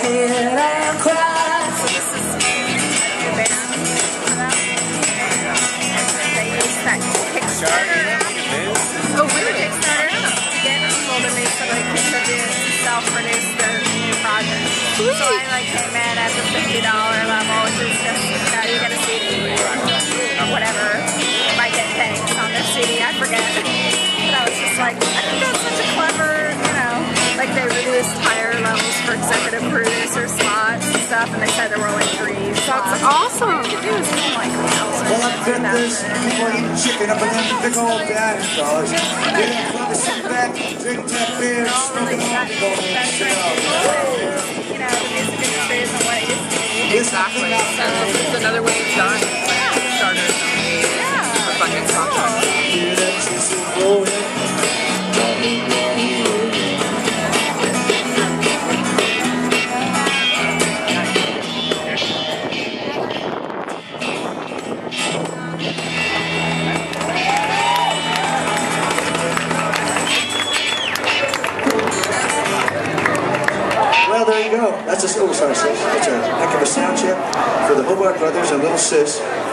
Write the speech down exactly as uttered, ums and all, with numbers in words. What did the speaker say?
head and cry. So this is the band for them. They use that Kickstarter app. Oh, really? Kickstarter app. To get people to make so they contribute to self-produce their new project. Sweet. So I like came in at the fifty dollar level, which is just, you know, you get a C D or whatever. You might get thanks on their C D, I forget. But I was just like, I think that's such a clever, you know, like they reduced higher levels for executive producer slots and stuff, and they said there were only three slots. That's awesome. You could do something like Well, I bet there's people eating chicken up in them big old dining cars. They don't want to sit back, drink that beer, smoking on the go. You know, the music industry isn't what it used to be. Exactly. So this is another way it's done. Kickstarter. Yeah. For funding projects. Hear that chisel rolling. Well, there you go. That's a, oh, sorry, sis. That's a heck of a sound check for the Hobart Brothers and Little Sis.